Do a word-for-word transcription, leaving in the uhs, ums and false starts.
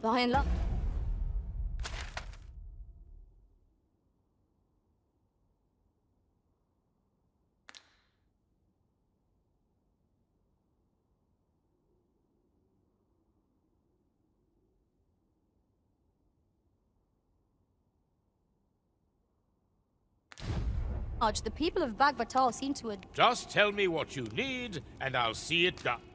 By and large. The people of Bagbatal seem to... Just tell me what you need, and I'll see it done.